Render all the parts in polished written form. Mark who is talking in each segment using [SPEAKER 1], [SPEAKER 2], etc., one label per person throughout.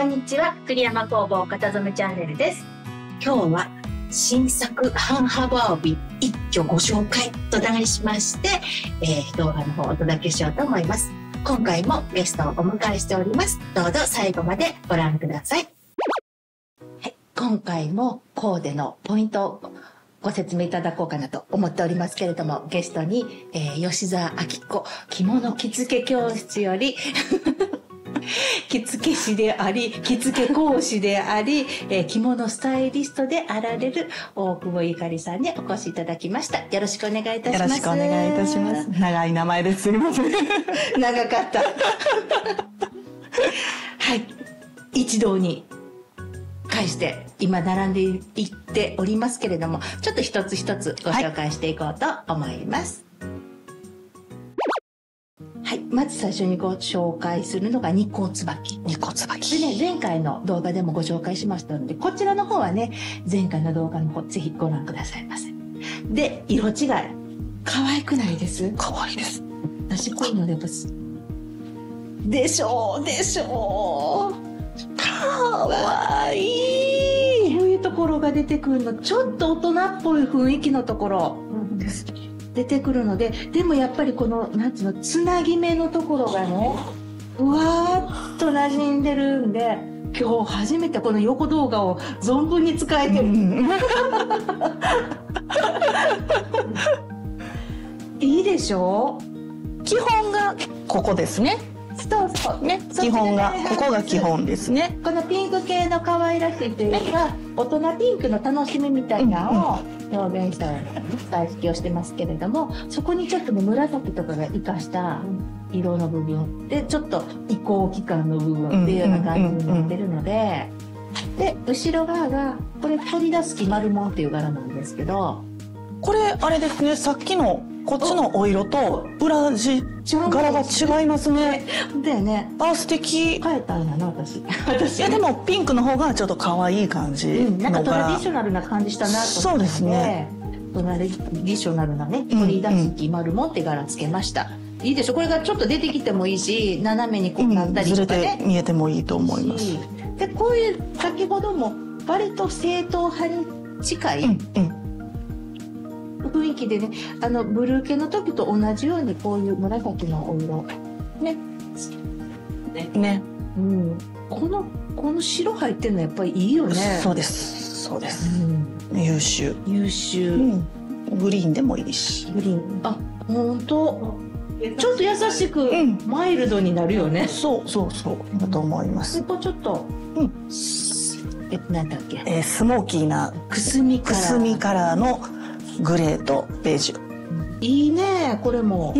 [SPEAKER 1] こんにちは、栗山工房型染めチャンネルです。今日は新作半幅帯一挙ご紹介と題しまして、動画の方をお届けしようと思います。今回もゲストをお迎えしております。どうぞ最後までご覧ください。はい、今回もコーデのポイントをご説明いただこうかなと思っておりますけれども、ゲストに、吉澤明子着物着付け教室より着付け師であり、着付け講師であり、着物スタイリストであられる大久保ゆかりさんにお越しいただきました。よろしくお願いいたします。
[SPEAKER 2] よろしくお願いいたします。長い名前ですみません。
[SPEAKER 1] 長かった。はい。一堂に会して今並んでいっておりますけれども、ちょっと一つ一つご紹介していこうと思います。はい、まず最初にご紹介するのが二甲椿。
[SPEAKER 2] 二甲椿。
[SPEAKER 1] でね、前回の動画でもご紹介しましたので、こちらの方はね、前回の動画の方、ぜひご覧くださいませ。で、色違い。可愛くないです？
[SPEAKER 2] 可愛いです。
[SPEAKER 1] 私こういうのででしょう、でしょう。かわいい。こういうところが出てくるの、ちょっと大人っぽい雰囲気のところ。ですね。出てくるので、でもやっぱりこの、なんつうの、つなぎ目のところがね、うわーっと馴染んでるんで、今日初めてこの横動画を存分に使えてる。いいでしょう？
[SPEAKER 2] 基本がここですね。
[SPEAKER 1] そうそう
[SPEAKER 2] ね、基本が、ここが基本ですね。
[SPEAKER 1] このピンク系の可愛らしいというか、大人ピンクの楽しみみたいなのを表現した彩色をしてますけれども、そこにちょっとね、紫とかが生かした色の部分で、ちょっと移行期間の部分っていうような感じになってるので、で、後ろ側が、これ取り出す気丸もんっていう柄なんですけど、
[SPEAKER 2] これ、あれですね、さっきのこっちのお色と裏地柄が違いますね。
[SPEAKER 1] だよね。
[SPEAKER 2] あ、素敵。
[SPEAKER 1] 変えたんやな、私。い
[SPEAKER 2] や、でもピンクの方がちょっと可愛い感じの柄。
[SPEAKER 1] なんかトラディショナルな感じしたなと思って。
[SPEAKER 2] そうですね。
[SPEAKER 1] トラディショナルなね、取り出す気丸もって柄つけました。いいでしょ？これがちょっと出てきてもいいし、斜めにこうなったりとかね。
[SPEAKER 2] ずれて見えてもいいと思います。
[SPEAKER 1] で、こういう先ほども割と正統派に近い。雰囲気でね、ブルー系の時と同じようにこういう紫のお色ね。
[SPEAKER 2] ね。
[SPEAKER 1] うん。この白入ってるのやっぱりいいよね。
[SPEAKER 2] そうです。そうです。優秀。
[SPEAKER 1] 優秀。
[SPEAKER 2] グリーンでもいいし。
[SPEAKER 1] グリーン。あ、本当。ちょっと優しくマイルドになるよね。
[SPEAKER 2] そうだと思います。
[SPEAKER 1] ここちょっと。なんだっけ。
[SPEAKER 2] スモーキーな
[SPEAKER 1] くすみカ
[SPEAKER 2] ラーのグレーとベージュ。
[SPEAKER 1] いいね、これも。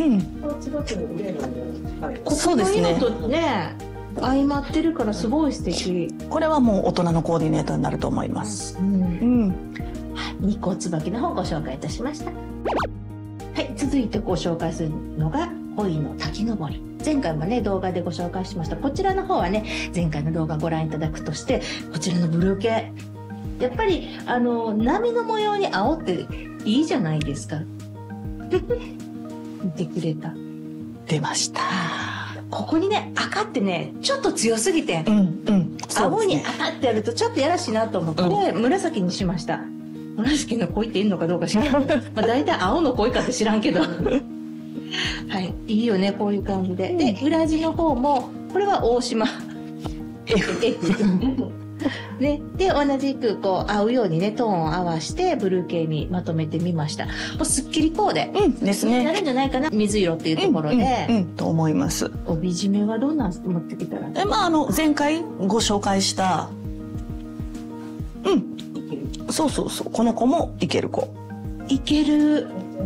[SPEAKER 2] そうですね。
[SPEAKER 1] ここの色とね、相まってるからすごい素敵。
[SPEAKER 2] これはもう大人のコーディネートになると思います。
[SPEAKER 1] 二甲椿の方をご紹介いたしました。はい、続いてご紹介するのが恋の滝登り。前回もね、動画でご紹介しました。こちらの方はね、前回の動画ご覧いただくとして、こちらのブルー系。やっぱり、波の模様に青っていいじゃないですか。見てくれた。
[SPEAKER 2] 出ました。
[SPEAKER 1] ここにね、赤ってね、ちょっと強すぎて、青に赤ってやるとちょっとやらしいなと思って、紫にしました。紫の恋っていいのかどうか知らん。まあ大体青の恋かって知らんけど。はい。いいよね、こういう感じで。で、裏地の方も、これは大島。F。ね、で、同じくこう合うようにね、トーンを合わせてブルー系にまとめてみました。もうすっきりコーデ。
[SPEAKER 2] ですね。
[SPEAKER 1] なるんじゃないかな。水色っていうところで。
[SPEAKER 2] と思います。
[SPEAKER 1] 帯締めはどんなん持ってきたら。
[SPEAKER 2] 前回ご紹介した、そう。この子もいける子。
[SPEAKER 1] いける。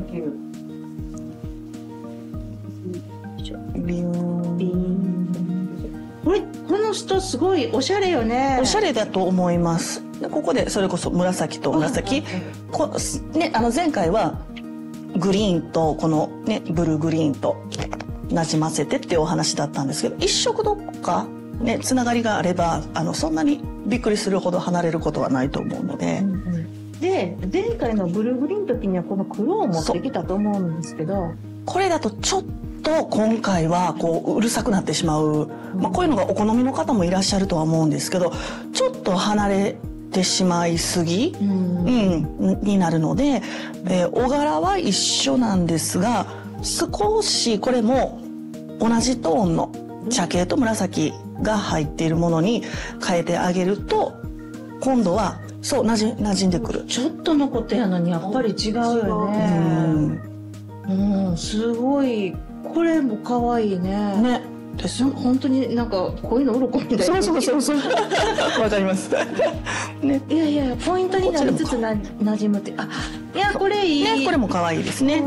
[SPEAKER 1] この人すごいおしゃれよね。
[SPEAKER 2] おしゃれだと思います。ここでそれこそ紫と紫。前回はグリーンとこのね、ブルーグリーンとなじませてっていうお話だったんですけど、一色どっかね、つながりがあれば、そんなにびっくりするほど離れることはないと思うので。
[SPEAKER 1] で、前回のブルーグリーンの時にはこの黒を持ってきたと思うんですけど、
[SPEAKER 2] これだとちょっと今回はこううるさくなってしまうこういうのがお好みの方もいらっしゃるとは思うんですけど、ちょっと離れてしまいすぎ、になるので、お柄は一緒なんですが、少しこれも同じトーンの茶系と紫が入っているものに変えてあげると、今度はそう馴染んでくる。
[SPEAKER 3] ちょっとのことやのにやっぱり違うよね。すごい。これも可愛いね。
[SPEAKER 2] ね。ですよ。
[SPEAKER 3] 本当になんかこういうの鱗みたいな。
[SPEAKER 2] そうわかります。ね。
[SPEAKER 3] いやポイントになりつつ馴染むって。あ、いやこれいい。
[SPEAKER 2] ね、これも可愛いですね。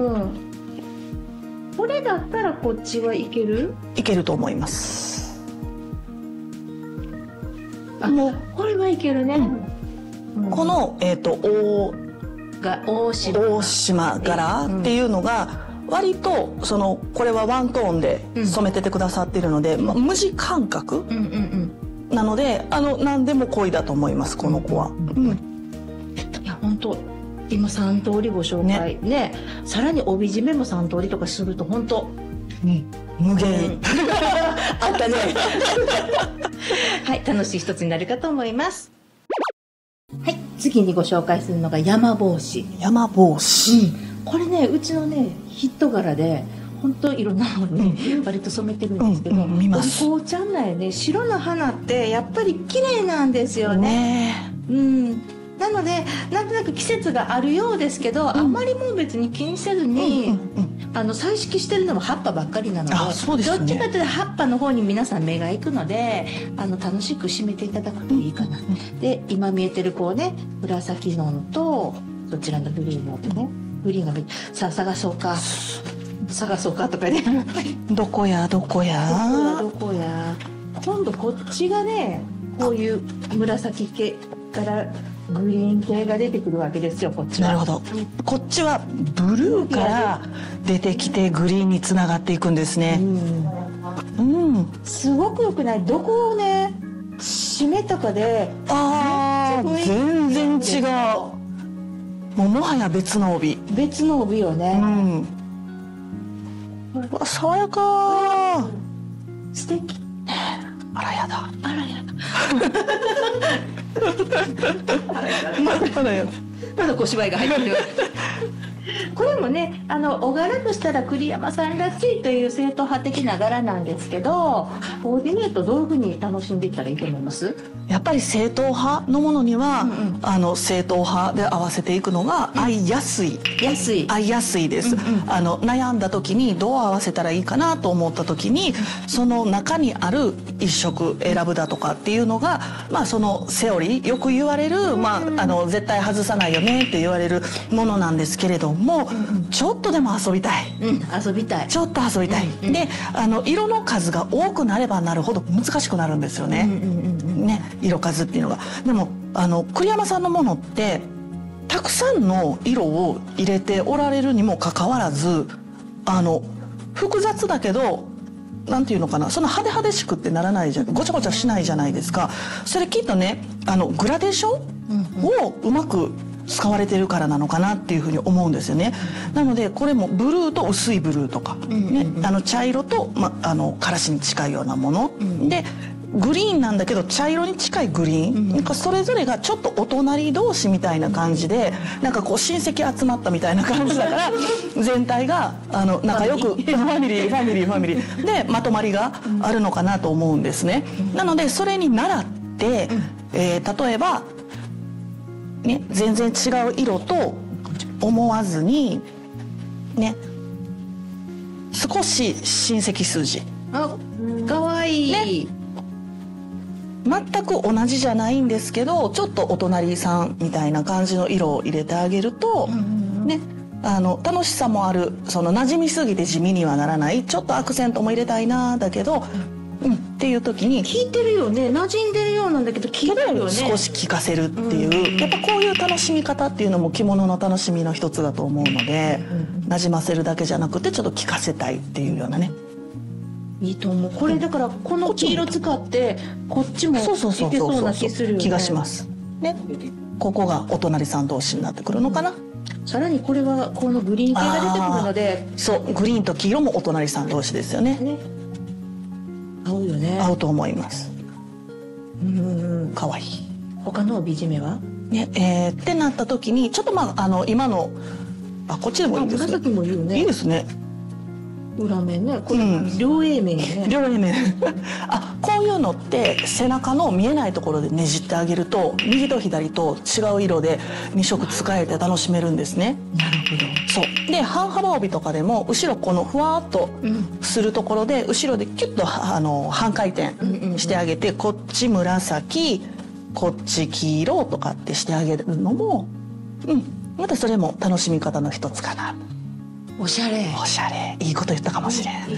[SPEAKER 3] これだったらこっちはいける？
[SPEAKER 2] いけると思います。
[SPEAKER 3] もうこれはいけるね。
[SPEAKER 2] この大島柄っていうのが割とこれはワントーンで染めててくださっているので、無地感覚なので何でも恋だと思います、この子は。
[SPEAKER 3] いや本当今3通りご紹介ね、さらに帯締めも3通りとかすると本当
[SPEAKER 2] 無限
[SPEAKER 3] あったね。はい、楽しい一つになるかと思います。はい、次にご紹介するのが山帽子。
[SPEAKER 2] 山帽子、
[SPEAKER 3] これね、うちのねヒット柄で本当いろんなものに割と染めてるんですけど、
[SPEAKER 2] 見ます。
[SPEAKER 3] お紅茶苗ね、白の花ってやっぱり綺麗なんですよね。なのでなんとなく季節があるようですけど、あんまりもう別に気にせずに、彩色してるのも葉っぱばっかりなので、どっちかというと葉っぱの方に皆さん目が行くので、楽しく締めていただくといいかな。で今見えてるこうね、紫のとそちらのグリーンのとね、グリーンがさあ探そうかとかね。
[SPEAKER 2] どこや
[SPEAKER 3] 今度こっちがね、こういう紫系からグリーン系が出てくるわけですよ、こっちは。
[SPEAKER 2] なるほど。こっちはブルーから出てきてグリーンにつながっていくんですね。
[SPEAKER 3] すごく良くない？どこをね締めとかで、
[SPEAKER 2] 全然違う。もはや別の帯
[SPEAKER 3] よね。
[SPEAKER 2] 爽やか。
[SPEAKER 3] 素敵。
[SPEAKER 2] あらやだ。
[SPEAKER 3] まだ小芝居が入ってる。これもね、お柄としたら栗山さんらしいという正統派的な柄なんですけど、コーディネートどういうふうに楽しんでいったらいいと思います？
[SPEAKER 2] やっぱり正統派のものには、正統派で合わせていくのが合いやすいです。悩んだ時にどう合わせたらいいかなと思った時に、その中にある一色選ぶだとかっていうのが、そのセオリー、よく言われる、絶対外さないよねって言われるものなんですけれども、ちょっとでも遊びたい、ちょっと遊びたい、で色の数が多くなればなるほど難しくなるんですよね。色数っていうのが。でも栗山さんのものってたくさんの色を入れておられるにもかかわらず、複雑だけどなんていうのかな、その派手派手しくってならないじゃん、ごちゃごちゃしないじゃないですか。それきっとね、グラデーションをうまく使われてるからなのかなっていうふうに思うんですよね。なのでこれもブルーと薄いブルーとか、茶色と、からしに近いようなもの、でグリーンなんだけど茶色に近いグリーン、なんかそれぞれがちょっとお隣同士みたいな感じで、なんかこう親戚集まったみたいな感じだから全体が仲良くファミリーでまとまりがあるのかなと思うんですね。なのでそれに倣って、例えばね、全然違う色と思わずにね、少し親戚筋、
[SPEAKER 3] かわいい、
[SPEAKER 2] 全く同じじゃないんですけど、ちょっとお隣さんみたいな感じの色を入れてあげると、ね、楽しさもある、その馴染みすぎて地味にはならない、ちょっとアクセントも入れたいなだけど、っていう時に
[SPEAKER 3] 効いてるよね、馴染んでるようなんだけど効いてるよね、
[SPEAKER 2] 少し効かせるっていう、やっぱこういう楽しみ方っていうのも着物の楽しみの一つだと思うので、馴染ませるだけじゃなくてちょっと効かせたいっていうようなね。
[SPEAKER 3] いいと思う。これだからこの黄色使ってこっちもいけそうな気するよね。
[SPEAKER 2] 気がしますね。ここがお隣さん同士になってくるのかな。
[SPEAKER 3] さらにこれはこのグリーン系が出てくるので、
[SPEAKER 2] そう、グリーンと黄色もお隣さん同士ですよね。
[SPEAKER 3] 合うよね。
[SPEAKER 2] 合うと思います。かわいい。
[SPEAKER 3] 他の帯締めは
[SPEAKER 2] ね、ってなった時にちょっと今のこっちでもいいですね。
[SPEAKER 3] 紫もいいよね。
[SPEAKER 2] いいですね。
[SPEAKER 3] 裏面ね、これ両 A 面ね。
[SPEAKER 2] 両 A 面こういうのって背中の見えないところでねじってあげると右と左と違う色で2色使えて楽しめるんですね。
[SPEAKER 3] なるほど。
[SPEAKER 2] そうで半幅帯とかでも後ろこのふわっとするところで後ろでキュッと半回転してあげて、こっち紫こっち黄色とかってしてあげるのも、またそれも楽しみ方の一つかな。
[SPEAKER 3] おしゃれ。
[SPEAKER 2] おしゃれ。いいこと言ったかもしれん。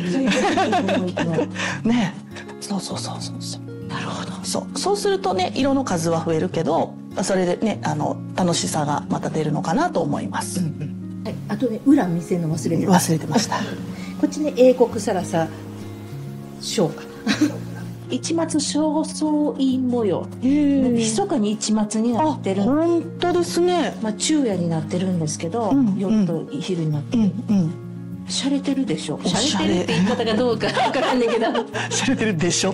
[SPEAKER 2] ね。そう。
[SPEAKER 3] なるほど。
[SPEAKER 2] そうするとね、色の数は増えるけど、それでね、楽しさがまた出るのかなと思います。
[SPEAKER 3] はい、あとね、裏見せるの忘れてま
[SPEAKER 2] した。
[SPEAKER 3] こっちね、英国サラサ小か。市松正倉院模様。密かに市松になってる。
[SPEAKER 2] 本当ですね。
[SPEAKER 3] 昼夜になってるんですけど、夜と昼になってる。洒落てるでしょ。洒落てるって言い方がどうかわからんねんけど。
[SPEAKER 2] 洒落てるでしょって。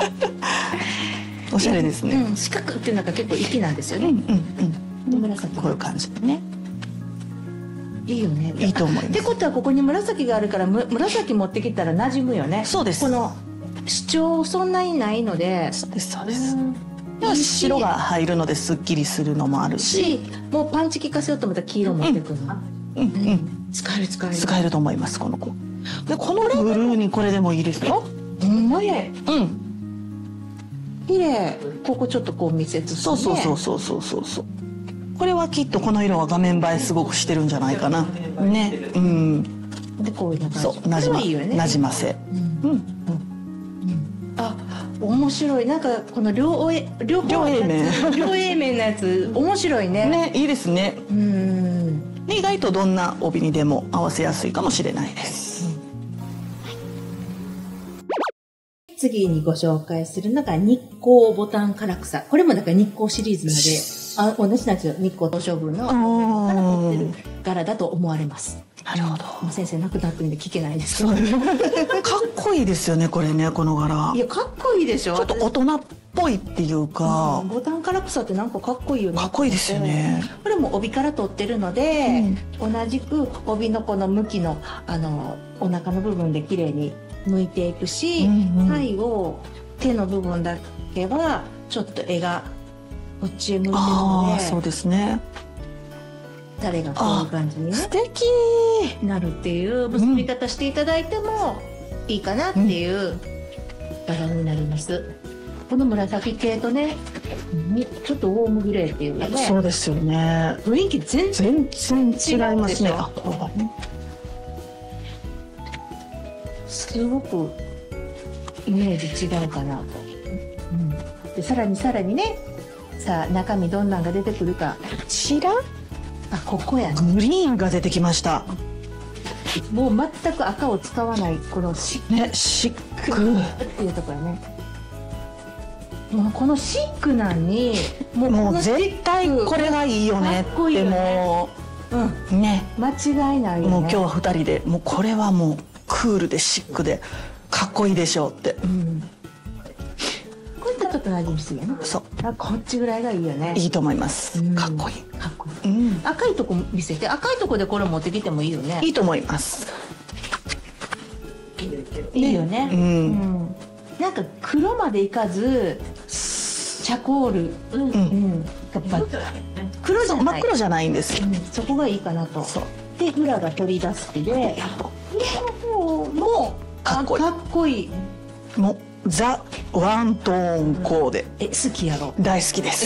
[SPEAKER 2] おしゃれですね。
[SPEAKER 3] 四角っていうのが結構粋なんですよね。紫
[SPEAKER 2] こういう感じでね。
[SPEAKER 3] いいよね。
[SPEAKER 2] いいと思います。
[SPEAKER 3] ってことはここに紫があるから紫持ってきたら馴染むよね。
[SPEAKER 2] そうです。
[SPEAKER 3] この主張そんなにないので。
[SPEAKER 2] そうです。白が入るのですっきりするのもあるし、
[SPEAKER 3] もうパンチ効かせようと思ったら黄色持ってくるの。使える
[SPEAKER 2] と思いますこの子。でこのブルーにこれでもいいですよ。
[SPEAKER 3] 綺麗。ここちょっとこう見せつつね。
[SPEAKER 2] そう。これはきっとこの色は画面映えすごくしてるんじゃないかな。ね。
[SPEAKER 3] でこういう感じ。
[SPEAKER 2] なじませ。
[SPEAKER 3] 面白い。なんかこの両 A 面のやつ面白いね。
[SPEAKER 2] ね、いいですね。意外とどんな帯にでも合わせやすいかもしれないです。
[SPEAKER 3] 次にご紹介するのが日光ボタン唐草。これもだから日光シリーズなので、同じなんですよ。日光東照宮のから取ってる柄だと思われます。
[SPEAKER 2] なるほど。
[SPEAKER 3] 先生亡くなってるんで聞けないですけど。
[SPEAKER 2] かっこいいですよねこれね、この柄。
[SPEAKER 3] いやかっこいいでしょ。
[SPEAKER 2] ちょっと大人っぽいっていうか、
[SPEAKER 3] ボタン唐草ってなんかかっこいいよね。
[SPEAKER 2] かっこいいですよね。
[SPEAKER 3] これも帯から取ってるので、同じく帯のこの向きのお腹の部分で綺麗に向いていくし、最後手の部分だけはちょっと絵がこっちへ向いてるので、
[SPEAKER 2] そうですね。
[SPEAKER 3] 誰がこういう感じにね
[SPEAKER 2] 素敵
[SPEAKER 3] なるっていう結び方していただいてもいいかなっていう柄になります。この紫系とね、ちょっとウォームグレーっていうね。
[SPEAKER 2] そうですよね。
[SPEAKER 3] 雰囲気全然違いますね。すごくイメージ違うかなと。でさらにね、さあ中身どんなんが出てくるか。
[SPEAKER 2] こちら？
[SPEAKER 3] ここやね。
[SPEAKER 2] グリーンが出てきました。
[SPEAKER 3] もう全く赤を使わないこのシックっていうところやね。もうこのシックなんに
[SPEAKER 2] もう絶対これがいいよねってもうね、
[SPEAKER 3] 間違いないよね。
[SPEAKER 2] もう今日は2人でもうこれはもうクールでシックでかっこいいでしょうって。
[SPEAKER 3] これってちょっと馴染みすぎやね。
[SPEAKER 2] そう。
[SPEAKER 3] こっちぐらいがいいよね。
[SPEAKER 2] いいと思います。かっこいい。
[SPEAKER 3] かっこいい。赤いとこ見せて、赤いとこでこれ持ってきてもいいよね。
[SPEAKER 2] いいと思います。
[SPEAKER 3] いいよね。なんか黒までいかずチャコール、やっぱ黒じゃない、
[SPEAKER 2] 真っ黒じゃないんです。
[SPEAKER 3] そこがいいかなと。で裏が取り出すで、裏の方もかっこいい。
[SPEAKER 2] もうザ・ワントーンコーデ。
[SPEAKER 3] 好きやろ。
[SPEAKER 2] 大好きです。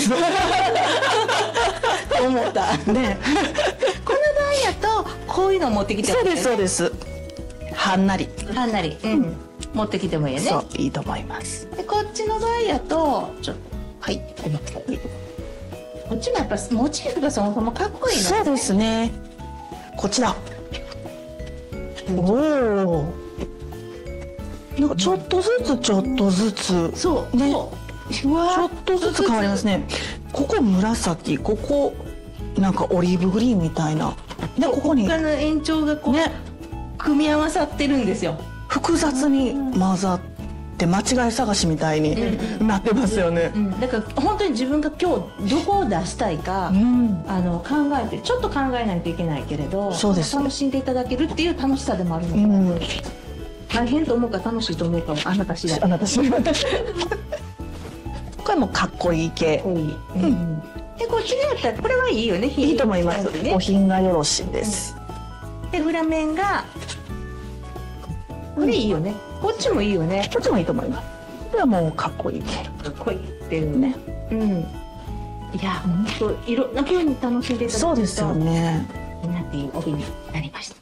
[SPEAKER 3] と思ったね。この場合やとこういうの持ってきてもいい。
[SPEAKER 2] そうです。はんなり
[SPEAKER 3] 持ってきてもいいよね。
[SPEAKER 2] そう、いいと思います。
[SPEAKER 3] でこっちの場合やとちょっとこっちもやっぱモチーフがそもそもかっこいいの。
[SPEAKER 2] そうですね。こっちだ。おお。なんかちょっとずつ
[SPEAKER 3] そう
[SPEAKER 2] ね、ちょっとずつ変わりますね。ここ紫、ここなんかオリーブグリーンみたいな。でここに
[SPEAKER 3] 他の延長がこう組み合わさってるんですよ。
[SPEAKER 2] 複雑に混ざっって間違い探しみたいになってますよね。
[SPEAKER 3] だから本当に自分が今日どこを出したいか、考えてちょっと考えないといけないけれど、
[SPEAKER 2] そうです
[SPEAKER 3] 楽しんでいただけるっていう楽しさでもあるのかな、大変と思うか楽しいと思うかもあなた次第。
[SPEAKER 2] あなた次第これもかっこいい系。
[SPEAKER 3] でこっちにあったらこれはいいよね。
[SPEAKER 2] いいと思います。お品がよろしいです。
[SPEAKER 3] で裏面がこれいいよね。こっちもいいよね。
[SPEAKER 2] こっちもいいと思います。これはもうかっこいい系。
[SPEAKER 3] かっこいいっていうね。いや本当いろんな風に楽しんでいただくと
[SPEAKER 2] そうですよね。
[SPEAKER 3] いいなっていう帯になりました。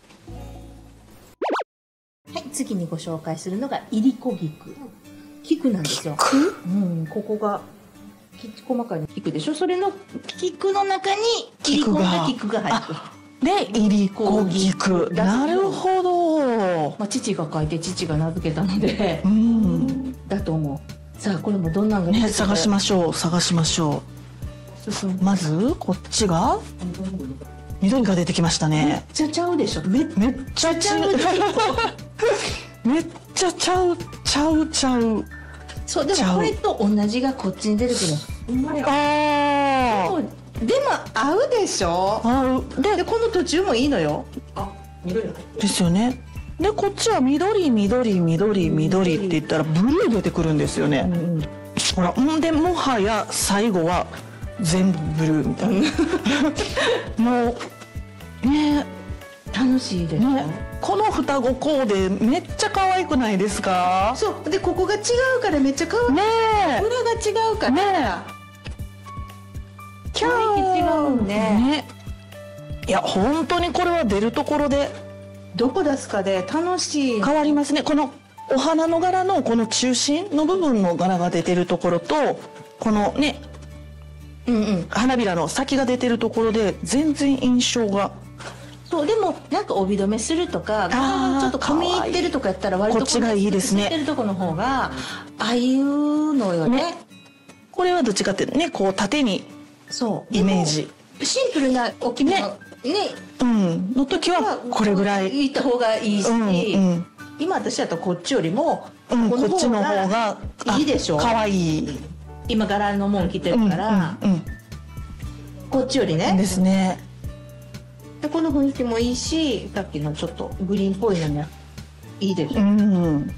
[SPEAKER 3] はい、次にご紹介するのがいりこ菊。菊なんですよ。ここが細かい菊でしょ。それの菊の中にいりこんだ菊が入ってる。
[SPEAKER 2] で、いりこ菊。なるほど。
[SPEAKER 3] まあ父が書いて父が名付けたので、だと思う。さあこれもどんなのが
[SPEAKER 2] ね、探しましょう。探しましょう。まずこっちが緑が出てきましたね。
[SPEAKER 3] めっちゃちゃうでしょ。めっ
[SPEAKER 2] ちゃちゃう。めっちゃちゃう。
[SPEAKER 3] そうでもこれと同じがこっちに出てくる。
[SPEAKER 2] ああ。
[SPEAKER 3] でも合うでしょ。でこの途中もいいのよ。緑
[SPEAKER 2] ですよね。でこっちは緑って言ったらブルー出てくるんですよね。ほらでもはや最後は全部ブルーみたいな。もうね
[SPEAKER 3] 楽しいですね。
[SPEAKER 2] この双子コーデめっちゃ可愛くないですか？
[SPEAKER 3] そうでここが違うからめっちゃ可愛い。裏が違うから。
[SPEAKER 2] キャー
[SPEAKER 3] 違うね。
[SPEAKER 2] いや本当にこれは出るところで
[SPEAKER 3] どこ出すかで楽しい。
[SPEAKER 2] 変わりますね。このお花の柄のこの中心の部分の柄が出てるところとこのね、花びらの先が出てるところで全然印象が。
[SPEAKER 3] そうでもなんか帯留めするとかちょっと込み入ってるとかやったら割と
[SPEAKER 2] こっちがいいですね。
[SPEAKER 3] 込み入ってるとこの方がああいうのよね。
[SPEAKER 2] これはどっちかってねこう縦にイメージ。
[SPEAKER 3] シンプルな大きめね
[SPEAKER 2] の時はこれぐらい
[SPEAKER 3] いった方がいいし、今私だとこっちよりも
[SPEAKER 2] こっちの方が
[SPEAKER 3] いいでしょ。
[SPEAKER 2] 可愛い。
[SPEAKER 3] 今柄のもん着てるからこっちよりね。
[SPEAKER 2] ですね。
[SPEAKER 3] でこの雰囲気もいいし、さっきのちょっとグリーンっぽいのにいいでしょ。ね。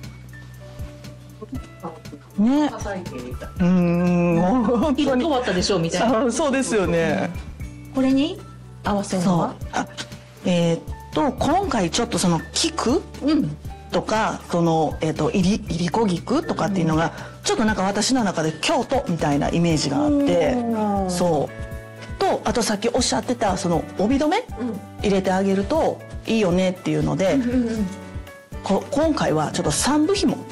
[SPEAKER 3] 色変わったでしょみたいな。
[SPEAKER 2] そうですよね。
[SPEAKER 3] これに合わせるのは。
[SPEAKER 2] 今回ちょっとその菊とかそのいりこ菊とかっていうのがちょっとなんか私の中で京都みたいなイメージがあって、そうとあとさっきおっしゃってたその帯留め入れてあげるといいよねっていうので、今回はちょっと3部紐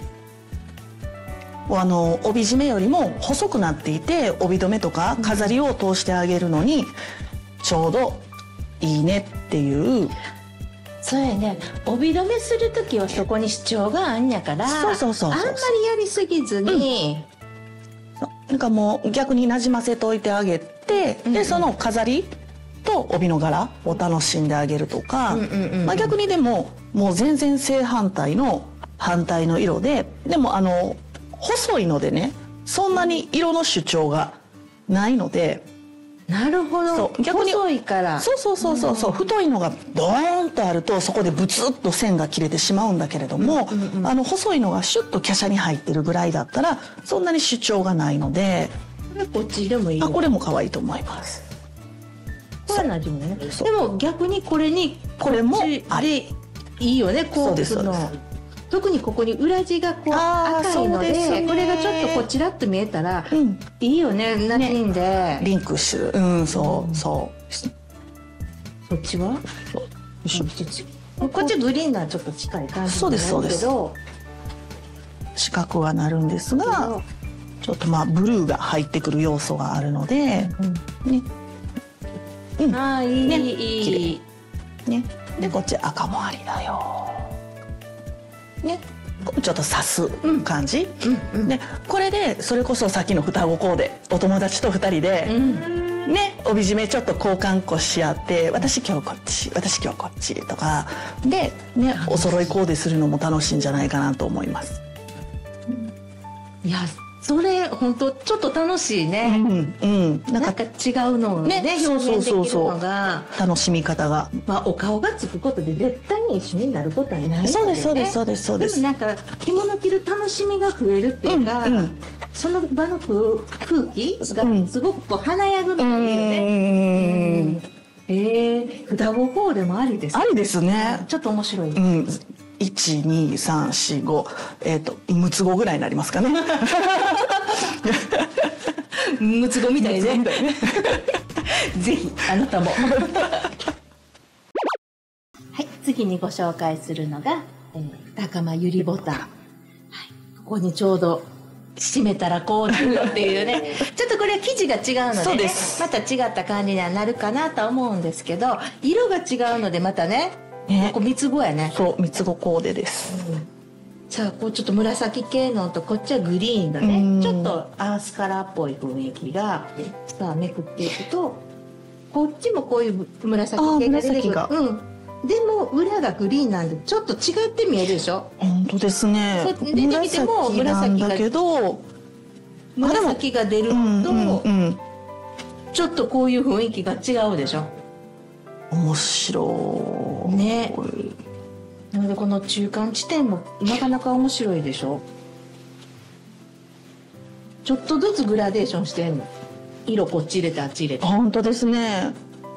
[SPEAKER 2] 帯締めよりも細くなっていて帯留めとか飾りを通してあげるのにちょうどいいねっていう。
[SPEAKER 3] そうやね。帯留めする時はそこに主張があんやからあんまりやりすぎずに、
[SPEAKER 2] なんかもう逆になじませといてあげて、でその飾りと帯の柄を楽しんであげるとか、逆にでももう全然正反対の色ででも細いのでねそんなに色の主張がないので。
[SPEAKER 3] なるほど。逆に細いから
[SPEAKER 2] そう太いのがドーンとあるとそこでブツッと線が切れてしまうんだけれども、細いのがシュッと華奢に入ってるぐらいだったらそんなに主張がないので。
[SPEAKER 3] こっちでもいい。
[SPEAKER 2] これも可愛いと思います。
[SPEAKER 3] これはなじむね。でも逆にこれもでいいよね。こうですの特にここに裏地がこう赤いのでこれがちょっとこうちらっと見えたらいいよね。なじんで
[SPEAKER 2] リンクする。そ
[SPEAKER 3] っちはこっちグリーンがちょっと近い感じなんだけど
[SPEAKER 2] 四角はなるんですがちょっとブルーが入ってくる要素があるので
[SPEAKER 3] いい
[SPEAKER 2] ね。でこっち赤もありだよ。ね、ちょっと刺す感じ、でこれでそれこそさっきの双子コーデお友達と2人で、ね帯締めちょっと交換こし合って私今日こっち私今日こっちとかでねお揃いコーデするのも楽しいんじゃないかなと思います。
[SPEAKER 3] いやそれ本当ちょっと楽しいね。なんか違うのをね表現できるのが
[SPEAKER 2] 楽しみ方が。
[SPEAKER 3] まあお顔がつくことで絶対に一緒になることはないのでね。
[SPEAKER 2] そうですそうですそうですそうです。
[SPEAKER 3] でもなんか着物着る楽しみが増えるっていうか、その場の空気がすごくこう華やぐっていうね。双子コーデもありです。
[SPEAKER 2] ありですね。
[SPEAKER 3] ちょっと面白い。
[SPEAKER 2] 1、2、3、4、5、6つ子ぐらいになりますかね。
[SPEAKER 3] 6つ子みたいね。ぜひあなたも。はい、次にご紹介するのが、高間ゆりボタン。はい、ここにちょうど締めたらこうなるっていうね。ちょっとこれは生地が違うのでね、また違った感じにはなるかなとは思うんですけど、色が違うのでまたね。ここ三つ子やね。
[SPEAKER 2] そう三つ子コーデです。
[SPEAKER 3] さあこうちょっと紫系のとこっちはグリーンだね。ちょっとアースカラーっぽい雰囲気がさあめくっていくと、こっちもこういう紫系が出てくる。でも裏がグリーンなんでちょっと違って見えるでしょ。
[SPEAKER 2] 本当ですね。
[SPEAKER 3] 出てきても紫だけど紫が出るとちょっとこういう雰囲気が違うでしょ。
[SPEAKER 2] 面白い
[SPEAKER 3] ね。なのでこの中間地点もなかなか面白いでしょ。ちょっとずつグラデーションしてんの。色こっち入れてあっち入れて。
[SPEAKER 2] 本当ですね。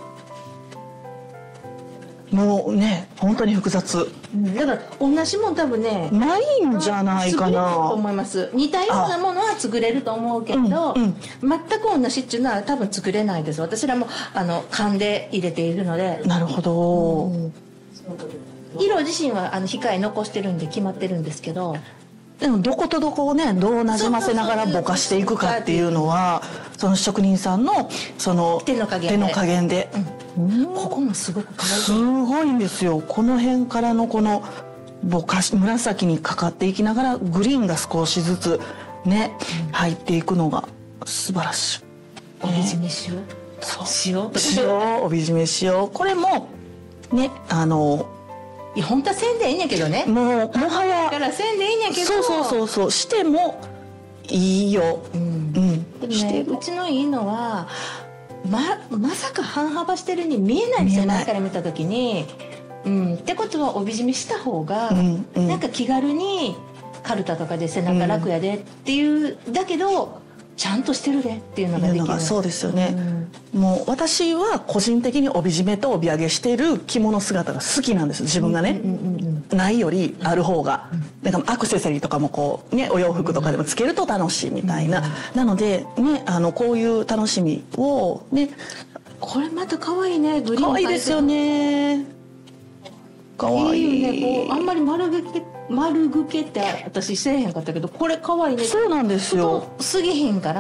[SPEAKER 2] もうね本当に複雑。
[SPEAKER 3] だから同じもん多分ね
[SPEAKER 2] ないんじゃないかな。
[SPEAKER 3] 作れると思います。似たようなものは作れると思うけど、全く同じっていうのは多分作れないです。私らも勘で入れているので。
[SPEAKER 2] なるほど。
[SPEAKER 3] 色自身は控え残してるんで決まってるんですけど。
[SPEAKER 2] でもどことどこをねどうなじませながらぼかしていくかっていうのはその職人さんのその
[SPEAKER 3] 手の加減で。ここもすごく可愛い。
[SPEAKER 2] すごいんですよ。この辺からのこのぼかし紫にかかっていきながらグリーンが少しずつね入っていくのが素晴らしい。
[SPEAKER 3] 帯締めしよう。
[SPEAKER 2] 塩帯締めしよう。これもね
[SPEAKER 3] いや本当はせんでいいんやけどね。
[SPEAKER 2] もはや
[SPEAKER 3] からせんでいいんやけど。
[SPEAKER 2] そうしてもいいよ。
[SPEAKER 3] でもねうちのいいのはまさか半幅してるに見えないんですよ。前から見た時に。ってことは帯締めした方がなんか気軽にカルタとかで背中楽やでっていうだけどちゃんとしてるでっていうのができる。
[SPEAKER 2] そうですよね。もう私は個人的に帯締めと帯揚げしてる着物姿が好きなんです。自分がねないよりある方がだからアクセサリーとかもこうねお洋服とかでもつけると楽しいみたいな。なのでねこういう楽しみをね。
[SPEAKER 3] これまた可愛いね。グリーン
[SPEAKER 2] 可愛いですよね。可愛いよ
[SPEAKER 3] ね。あんまり丸ぐけって私せえへんかったけどこれ可愛いね。
[SPEAKER 2] そうなんですよ。
[SPEAKER 3] 過ぎへんから。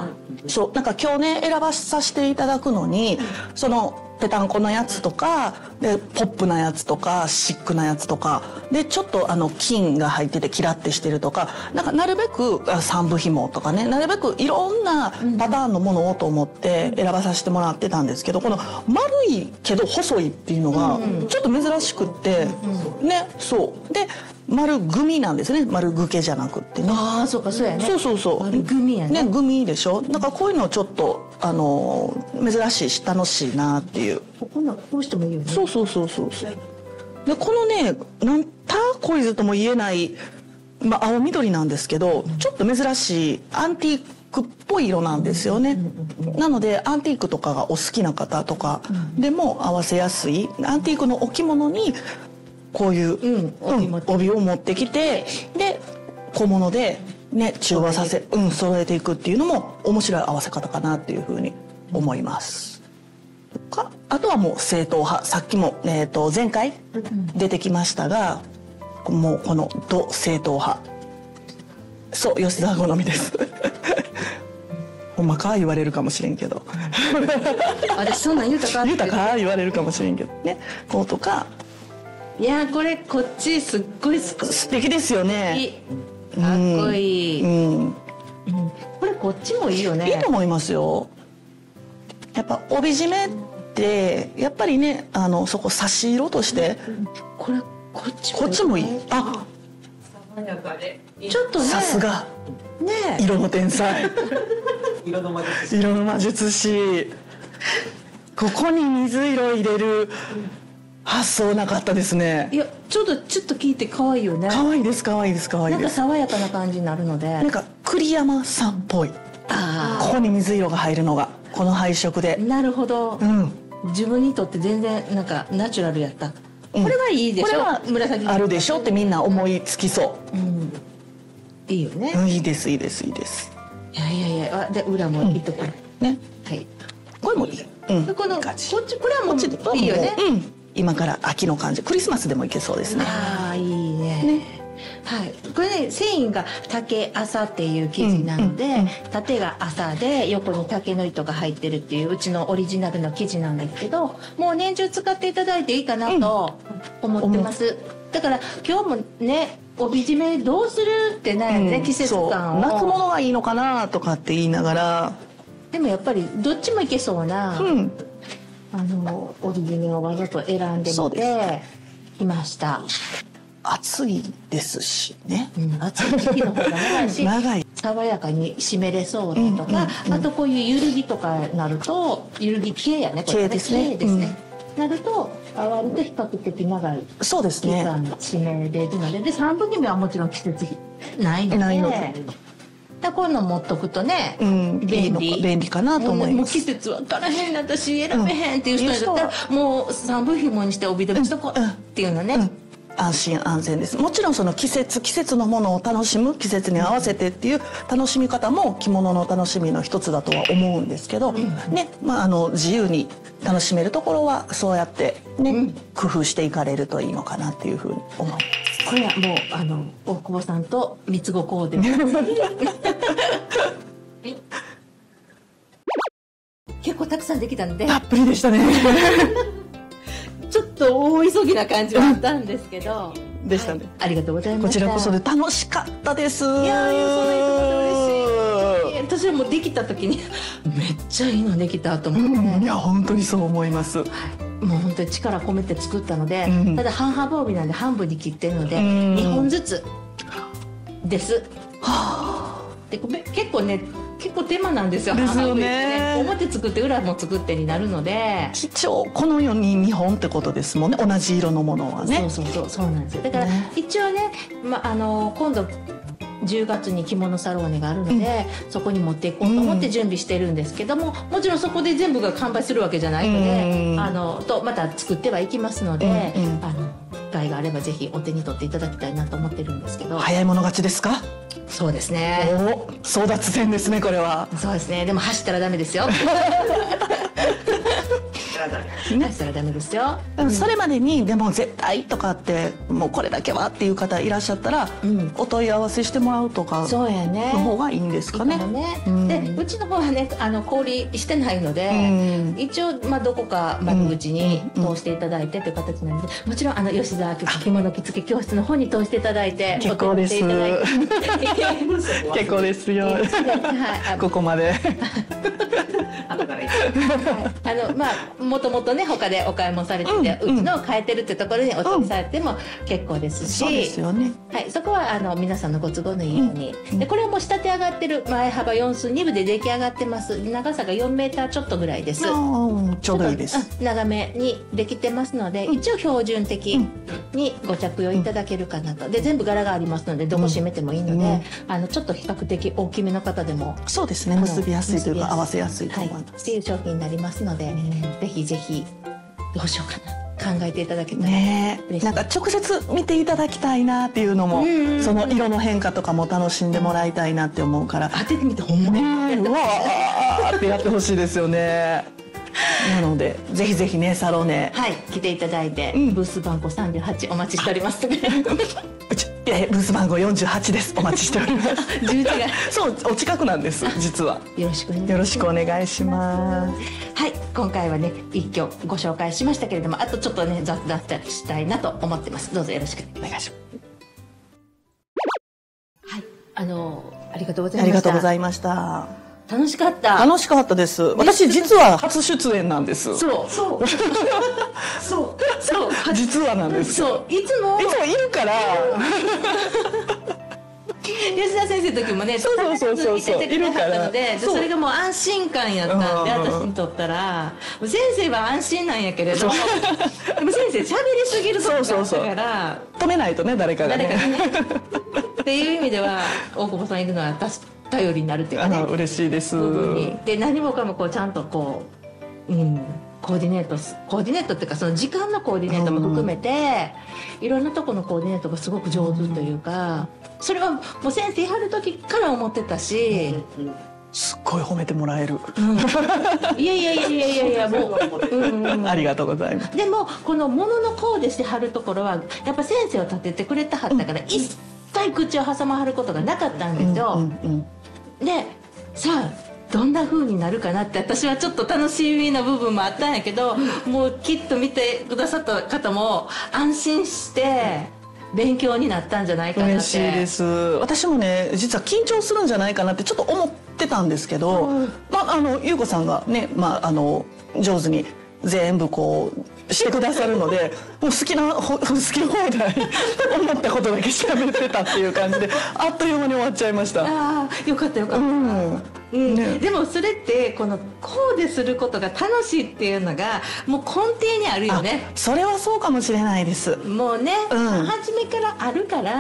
[SPEAKER 2] そうなんか今日ね選ばさせていただくのにそのぺたんこのやつとかでポップなやつとかシックなやつとかでちょっと金が入っててキラッてしてるとかなんかなるべく三部紐とかねなるべくいろんなパターンのものをと思って選ばさせてもらってたんですけどこの丸いけど細いっていうのがちょっと珍しくってねそうで丸組なんですね。丸ぐけじゃなくってね。
[SPEAKER 3] ああそうかそうやね。
[SPEAKER 2] そう
[SPEAKER 3] 丸組やね。
[SPEAKER 2] 組でしょ。だからこういうのちょっと珍しいし楽しいなっていう。
[SPEAKER 3] こんなこうしてもいいよね。
[SPEAKER 2] そう。でこのねターコイズとも言えない青緑なんですけどちょっと珍しいアンティークっぽい色なんですよね。なのでアンティークとかがお好きな方とかでも合わせやすいアンティークのお着物にこういう帯を持ってきてで小物でね中和させ揃えていくっていうのも面白い合わせ方かなっていうふうに思います。あとはもう正統派さっきも前回出てきましたがもうこのド正統派そう吉田好みですほんまか言われるかもしれんけど
[SPEAKER 3] 私そんなん言うたか
[SPEAKER 2] 言われるかもしれんけどねこうとか
[SPEAKER 3] いやこれこっちすっごい
[SPEAKER 2] 素敵ですよね。
[SPEAKER 3] かっこいい。これこっちもいいよね。
[SPEAKER 2] いいと思いますよ。やっぱ帯締めってやっぱりねそこ差し色として
[SPEAKER 3] これこっち
[SPEAKER 2] もいい。
[SPEAKER 3] ちょっとね、
[SPEAKER 2] さすが
[SPEAKER 3] ね
[SPEAKER 2] 色の天才
[SPEAKER 4] 色の魔術師。
[SPEAKER 2] 色の魔術師。ここに水色入れる発想なかったですね。
[SPEAKER 3] いやちょっと聞いて可愛いよね。
[SPEAKER 2] 可愛いです可愛いです可愛い
[SPEAKER 3] なんか
[SPEAKER 2] です。
[SPEAKER 3] 爽やかな感じになるので。
[SPEAKER 2] なんか栗山さんっぽい。
[SPEAKER 3] あ
[SPEAKER 2] ここに水色が入るのがこの配色で
[SPEAKER 3] あ、。なるほど。
[SPEAKER 2] うん。
[SPEAKER 3] 自分にとって全然なんかナチュラルやった。
[SPEAKER 2] うん
[SPEAKER 3] これはいいでしょ。
[SPEAKER 2] これは
[SPEAKER 3] 紫
[SPEAKER 2] あるでしょってみんな思いつきそ
[SPEAKER 3] うん。いいよね。
[SPEAKER 2] う。うん、いいですいいですいいです。
[SPEAKER 3] いやいやいや、あで裏もいっとく。
[SPEAKER 2] ね。
[SPEAKER 3] はい。
[SPEAKER 2] これもいい。うん。
[SPEAKER 3] でこの
[SPEAKER 2] いい感じ
[SPEAKER 3] こっちこれはもういいよね。
[SPEAKER 2] うん。今から秋の感じ。クリスマスでもいけそうですね。
[SPEAKER 3] ああいいね。はい、これね繊維が竹麻っていう生地なので、
[SPEAKER 2] うんうん
[SPEAKER 3] 縦が麻で横に竹の糸が入ってるっていううちのオリジナルの生地なんですけど、もう年中使っていただいていいかなと思ってます、だから今日もね帯締めどうするってね、季節感を。
[SPEAKER 2] そう夏物がいいのかなとかって言いながら、
[SPEAKER 3] でもやっぱりどっちもいけそうな、
[SPEAKER 2] うん、
[SPEAKER 3] 帯締めをわざと選んでみ
[SPEAKER 2] そうで
[SPEAKER 3] てきました。
[SPEAKER 2] 暑いですしね。
[SPEAKER 3] 暑い時期の方が長いし
[SPEAKER 2] 長い。
[SPEAKER 3] 爽やかに締めれそうだとか、あとこういうゆるぎとかなるとゆるぎ系やねこれ
[SPEAKER 2] 系ですね
[SPEAKER 3] 系ですね、なると割と比較的長い
[SPEAKER 2] そうですね。
[SPEAKER 3] 期間締めれるので、3分決めはもちろん季節ないので、
[SPEAKER 2] ないので
[SPEAKER 3] こういうの持っとくとね、
[SPEAKER 2] うん、
[SPEAKER 3] 便利
[SPEAKER 2] 便利かなと思います。
[SPEAKER 3] もう季節わからへん私選べへんっていう人だったら、もう3分紐にして帯留めしとこうっていうのね、
[SPEAKER 2] 安心安全です。もちろんその季節のものを楽しむ、季節に合わせてっていう楽しみ方も着物の楽しみの一つだとは思うんですけど、ね、自由に楽しめるところはそうやってね、工夫していかれるといいのかなっていうふうに思います。
[SPEAKER 3] これはもう大久保さんと三つ子コーデ結構たくさんできたので
[SPEAKER 2] たっぷりでしたね。
[SPEAKER 3] ちょっと大急ぎな感じはあったんですけど
[SPEAKER 2] でしたね、
[SPEAKER 3] はい、ありがとうございま
[SPEAKER 2] こ
[SPEAKER 3] した。
[SPEAKER 2] ちらこそで楽しかったです。い
[SPEAKER 3] いやーその言って嬉しい。私はもうできた時にめっちゃいいのできたと思って、
[SPEAKER 2] いや本当にそう思います。
[SPEAKER 3] もう本当に力込めて作ったので、
[SPEAKER 2] うん
[SPEAKER 3] ただ半々帯なんで半分に切ってるので、
[SPEAKER 2] うん
[SPEAKER 3] 2本ずつですで結構ね結構手間なんですよ。
[SPEAKER 2] ですよね
[SPEAKER 3] 半々って表作って裏も作ってになるので、
[SPEAKER 2] 貴重、この世に2本ってことですもんね、同じ色のものはね。
[SPEAKER 3] そうなんですよ。だから、
[SPEAKER 2] ね
[SPEAKER 3] 一応ね、今度10月に着物サローネがあるので、そこに持っていこうと思って準備してるんですけども、もちろんそこで全部が完売するわけじゃないので、また作ってはいきますので、機会があればぜひお手に取っていただきたいなと思ってるんですけど。
[SPEAKER 2] 早い者勝ちですか。
[SPEAKER 3] そうですね。
[SPEAKER 2] お、争奪戦ですねこれは。
[SPEAKER 3] そうですね。でも走ったらダメですよ。走ったらダメですよ。
[SPEAKER 2] それまでにでも絶対とかってもうこれだけはっていう方いらっしゃったら、お問い合わせしてもらうとか
[SPEAKER 3] そうやね。
[SPEAKER 2] の方がいいんですかね。
[SPEAKER 3] でうちの方はね小売してないので、一応どこか窓口に通していただいてという形なので、もちろん吉沢明着物着付け教室の方に通していただいて
[SPEAKER 2] 結構です。
[SPEAKER 3] お手伝いいただいて
[SPEAKER 2] 結構ですよ。
[SPEAKER 3] はい、
[SPEAKER 2] ここまで。
[SPEAKER 4] 後から言って
[SPEAKER 3] もともとね他でお買い物されてて、うちのを変えてるってところにお取りされても結構ですし、
[SPEAKER 2] そうですよね。
[SPEAKER 3] はい、そこは皆さんのご都合のいいように、でこれはもう仕立て上がってる前幅4寸2分で出来上がってます。長さが4メーターちょっとぐらいです。
[SPEAKER 2] ちょうどいいです。
[SPEAKER 3] 長めにできてますので、一応標準的にご着用いただけるかなと。で全部柄がありますのでどこ締めてもいいので、ちょっと比較的大きめの方でも
[SPEAKER 2] そうですね、結びやすいというか合わせやすいと思います。
[SPEAKER 3] っていう商品になりますので、ぜひぜひどうしようかな考えていただけたら
[SPEAKER 2] ねえ、
[SPEAKER 3] 嬉しい。
[SPEAKER 2] なんか直接見ていただきたいなっていうのも、その色の変化とかも楽しんでもらいたいなって思うから、
[SPEAKER 3] 当ててみてほんまに
[SPEAKER 2] ねえ、うわーってやってほしいですよね。なのでぜひぜひね、サロネ
[SPEAKER 3] はい来ていただいて、ブース番号38お待ちしておりますので
[SPEAKER 2] ブース番号48です。お待ちしております。
[SPEAKER 3] 11が
[SPEAKER 2] そうお近くなんです実は。
[SPEAKER 3] よろしくお願いします。
[SPEAKER 2] よろしくお願いします。
[SPEAKER 3] はい今回はね一挙ご紹介しましたけれども、あとちょっとね雑談したいなと思ってます。どうぞよろしく
[SPEAKER 2] お願いします。
[SPEAKER 3] はい、ありがとうございました。
[SPEAKER 2] ありがとうございました。
[SPEAKER 3] 楽しかった。
[SPEAKER 2] 楽しかったです。私実は初出演なんです。
[SPEAKER 3] そう初
[SPEAKER 2] 実はなんですけど、
[SPEAKER 3] そういつも
[SPEAKER 2] いるから
[SPEAKER 3] 吉田先生の時もね、
[SPEAKER 2] そう
[SPEAKER 3] いててくれはったので、
[SPEAKER 2] そう
[SPEAKER 3] それがもう安心感やったんで、私にとったら先生は安心なんやけれども、でも先生喋りすぎるとこがあったから
[SPEAKER 2] 止めないとね、誰かがね
[SPEAKER 3] っていう意味では大久保さんいるのは頼りになるっていうかね、
[SPEAKER 2] 嬉しいです。
[SPEAKER 3] 部分にで、何もかもこうちゃんとこう、コーディネートっていうか、その時間のコーディネートも含めて、いろんなとこのコーディネートがすごく上手というか、それはもう先生やる時から思ってたし、
[SPEAKER 2] すっごい褒めてもらえる、
[SPEAKER 3] いやもう、
[SPEAKER 2] ありがとうございます。
[SPEAKER 3] でもこのもののコーデしてはるところはやっぱ先生を立ててくれたはったから、一切口を挟まはることがなかったんですよ。でさあどんな風になるかなって私はちょっと楽しみな部分もあったんやけど、もうきっと見てくださった方も安心して勉強になったんじゃないかなって。
[SPEAKER 2] 嬉しいです。私もね、実は緊張するんじゃないかなってちょっと思ってたんですけど、優子さんがね、上手に全部こうしてくださるので、もう好き放題思ったことだけ喋ってたっていう感じで、あっという間に終わっちゃいました。
[SPEAKER 3] ああ、よかったよかった。でもそれってこのコーデすることが楽しいっていうのがもう根底にあるよね。
[SPEAKER 2] それはそうかもしれないです。
[SPEAKER 3] もうね、初めからあるから。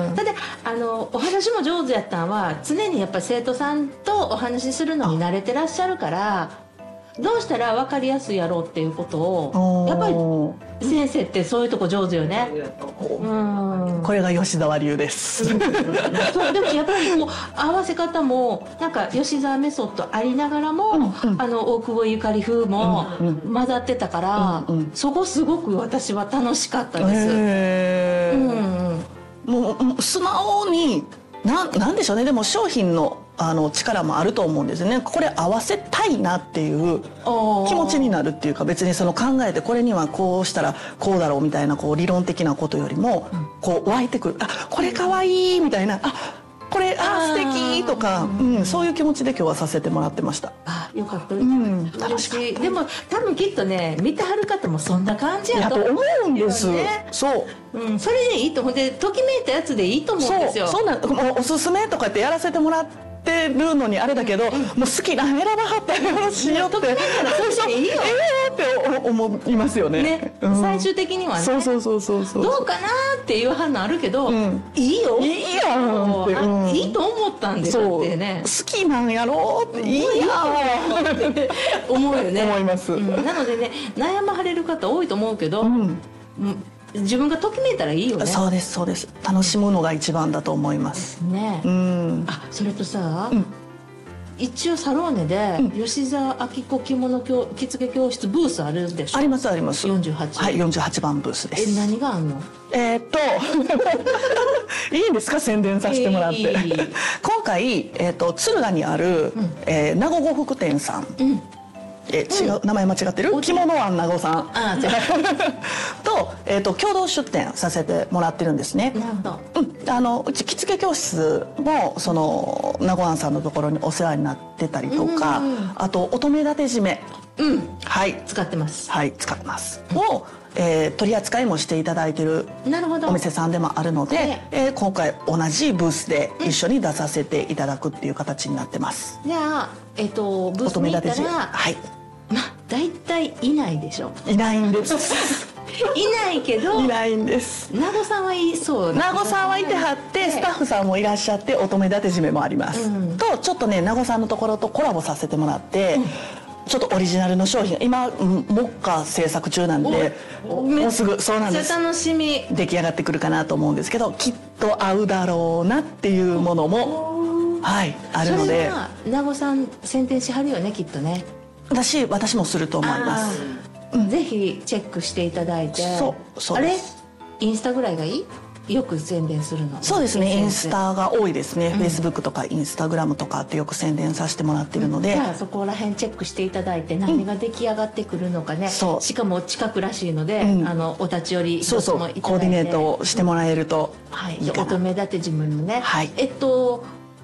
[SPEAKER 3] ただお話も上手やったんは、常にやっぱり生徒さんとお話しするのに慣れてらっしゃるから、どうしたら分かりやすいやろうっていうことを、やっぱり先生ってそういうとこ上手よね。
[SPEAKER 2] これが吉沢流です。
[SPEAKER 3] そう、でもやっぱりこう合わせ方もなんか吉沢メソッドありながらも、大久保ゆかり風も混ざってたから、そこすごく私は楽しかったです。
[SPEAKER 2] もう素直になんでしょうね。でも商品の力もあると思うんですね。これ合わせたいなっていう気持ちになるっていうか、別にその考えてこれにはこうしたらこうだろうみたいなこう理論的なことよりも、こう湧いてくる、これかわいいみたいな、これ素敵とか、そういう気持ちで今日はさせてもらってました。
[SPEAKER 3] よかった。楽しい。でも多分きっとね、見てはる方もそんな感じやと思
[SPEAKER 2] うんです。そう。
[SPEAKER 3] それでいいと思う。で、ときめいたやつでいいと思うんですよ。
[SPEAKER 2] そうなん、もうおすすめとかってやらせてもらってるのにあれだけど、もう好きな選ばはったらよろしいよって、って思いますよね。
[SPEAKER 3] 最終的にはね。
[SPEAKER 2] そう。
[SPEAKER 3] どうかなっていう反応あるけど、いいよ。
[SPEAKER 2] いいやんって。
[SPEAKER 3] いいと思ったんですってね。
[SPEAKER 2] 好きなんやろって、いいやんって
[SPEAKER 3] 思うよね。
[SPEAKER 2] 思います。
[SPEAKER 3] なのでね、悩まはれる方多いと思うけど、自分がときめいたらいいよね。
[SPEAKER 2] そうですそうです。楽しむのが一番だと思います
[SPEAKER 3] ね。それとさ、一応サローネで吉沢明子着物着付け教室ブースあるでしょ。
[SPEAKER 2] ありますあります。
[SPEAKER 3] 48。
[SPEAKER 2] はい、48番ブースです。
[SPEAKER 3] 何があんの？
[SPEAKER 2] いいんですか、宣伝させてもらって。今回敦賀にある名護呉服店さん、違う、名前間違ってる、着物庵名護さんと共同出店させてもらってるんですね。
[SPEAKER 3] なるほど。
[SPEAKER 2] うち着付け教室もその名護庵さんのところにお世話になってたりとか、あと乙女立締め、はい
[SPEAKER 3] 使ってます。
[SPEAKER 2] はい使ってますを取り扱いもしていただいてるお店さんでもあるので、今回同じブースで一緒に出させていただくっていう形になってます。
[SPEAKER 3] じゃあブースに行ったら、
[SPEAKER 2] はい、
[SPEAKER 3] 大体いないでしょ。
[SPEAKER 2] いないんです
[SPEAKER 3] いないけど、
[SPEAKER 2] いないんです。
[SPEAKER 3] 名護さんはいそう。
[SPEAKER 2] 名護さんはいてはって、スタッフさんもいらっしゃって、乙女立締めもあります、とちょっとね、名護さんのところとコラボさせてもらって、ちょっとオリジナルの商品、今目下制作中なんで、もうすぐ、そうなんです、
[SPEAKER 3] 楽しみ、
[SPEAKER 2] 出来上がってくるかなと思うんですけど、きっと合うだろうなっていうものも、はい、あるので。それは
[SPEAKER 3] 名護さん宣伝しはるよね、きっとね。
[SPEAKER 2] 私もすると思います。
[SPEAKER 3] ぜひチェックしていただいて。
[SPEAKER 2] そう
[SPEAKER 3] あれインスタぐらいがいい？よく宣伝するの。
[SPEAKER 2] そうですね、インスタが多いですね。フェイスブックとかインスタグラムとかってよく宣伝させてもらってるので、
[SPEAKER 3] じゃあそこら辺チェックしていただいて、何が出来上がってくるのかね、しかも近くらしいので、お立ち寄り
[SPEAKER 2] コーディネートをしてもらえるといいかな。
[SPEAKER 3] 乙女立て自分のね、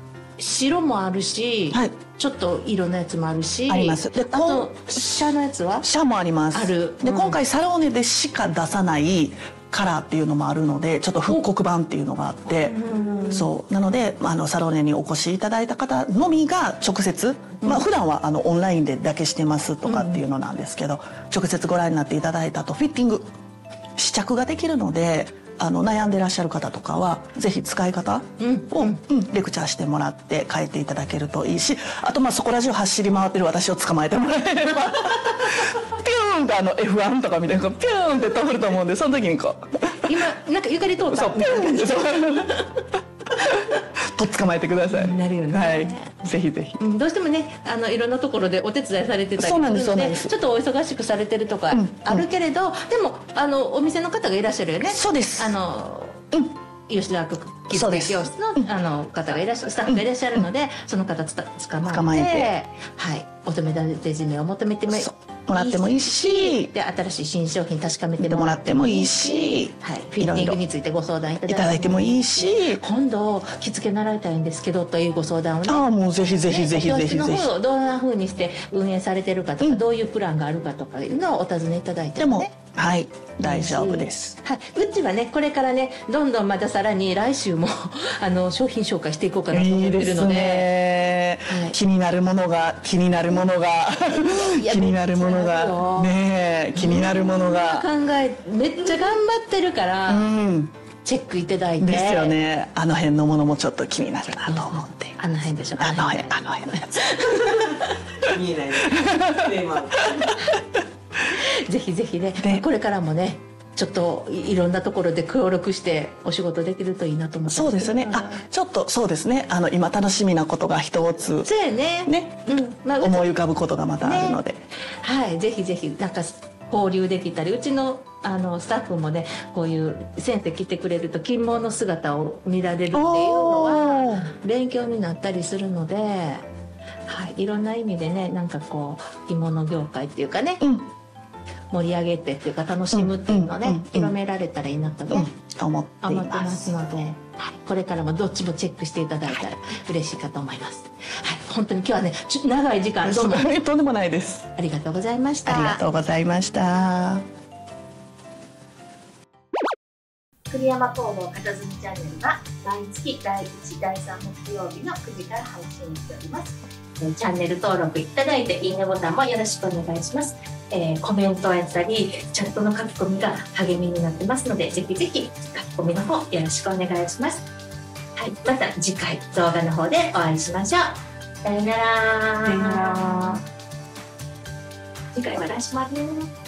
[SPEAKER 3] 白もあるし、
[SPEAKER 2] はい、
[SPEAKER 3] ちょっと色のやつもあるし、
[SPEAKER 2] あります。で、
[SPEAKER 3] あとシャのやつは
[SPEAKER 2] シャもあります。
[SPEAKER 3] ある。
[SPEAKER 2] で、今回サローネでしか出さないカラーっていうのもあるので、ちょっと復刻版っていうのがあって、そうなのでサローネにお越しいただいた方のみが直接、普段はオンラインでだけしてますとかっていうのなんですけど、直接ご覧になっていただいた後フィッティング試着ができるので、悩んでらっしゃる方とかはぜひ使い方を、レクチャーしてもらって変えていただけるといいし、あとそこら中走り回ってる私を捕まえてもらえればピューンってF1 とかみたいなピューンって通ると思うんで、その時にこう
[SPEAKER 3] 今なんか床に通った
[SPEAKER 2] そうピューンってとっ捕まえてください。
[SPEAKER 3] なるよね。
[SPEAKER 2] はい、ぜひぜひ。
[SPEAKER 3] どうしてもねいろんなところでお手伝いされてたり
[SPEAKER 2] そうなんです
[SPEAKER 3] するので、
[SPEAKER 2] そうなんです
[SPEAKER 3] ちょっとお忙しくされてるとかあるけれど、でもお店の方がいらっしゃるよね。
[SPEAKER 2] そうです。
[SPEAKER 3] 吉田着付け教室の方がいらっしゃる、スタッフがいらっしゃるので、その方捕まえて、はい、お友達にを求めても
[SPEAKER 2] らってもいいし、
[SPEAKER 3] で新しい新商品確かめて
[SPEAKER 2] もらってもいいし、
[SPEAKER 3] はい、フィッティングについてご相談いた
[SPEAKER 2] だいてもいいし、
[SPEAKER 3] 今度着付け習いたいんですけどというご相談をね、
[SPEAKER 2] もうぜひぜひぜひぜひぜひ、
[SPEAKER 3] 教室の方をどんな風にして運営されてるかとか、どういうプランがあるかとかいうのをお尋ねいただいてもね、
[SPEAKER 2] はい、大丈夫です。
[SPEAKER 3] はい、うちはねこれからねどんどんまたさらに来週も商品紹介していこうかなと思ってるので、
[SPEAKER 2] はい、気になるものが気になるものが気になるものがね、気になるものが
[SPEAKER 3] めっちゃ頑張ってるから、チェックいただいて
[SPEAKER 2] ですよね。辺のものもちょっと気になるなと思って、
[SPEAKER 3] 辺でしょ、
[SPEAKER 2] 辺のやつ
[SPEAKER 4] 見えないね
[SPEAKER 3] ぜひぜひね、これからもねちょっといろんなところで協力してお仕事できるといいなと思って。
[SPEAKER 2] そうですね。ちょっとそうですね。今楽しみなことが一つ
[SPEAKER 3] そうやね。
[SPEAKER 2] 思い浮かぶことがまたあるので、
[SPEAKER 3] はい、ぜひぜひなんか交流できたり、うちのスタッフもねこういう先生来てくれると着物の姿を見られるっていうのは勉強になったりするので、はい、いろんな意味でねなんかこう着物業界っていうかね、盛り上げてっていうか楽しむっていうのをね、広められたらいいなとね、
[SPEAKER 2] 思って
[SPEAKER 3] ますので、これからもどっちもチェックしていただいたら嬉しいかと思います。はい、本当に今日はね長い時間どうも
[SPEAKER 2] とんでもないです。
[SPEAKER 3] ありがとうございました。
[SPEAKER 2] ありがとうございました。
[SPEAKER 1] 栗山工房片付けチャンネルは毎月第1、第3木曜日の9時から配信しております。チャンネル登録いただいていいねボタンもよろしくお願いします。コメントやったりチャットの書き込みが励みになってますので、ぜひぜひ書き込みの方よろしくお願いします。はい、また次回動画の方でお会いしましょう。さよなら。次回は来週もあるよ。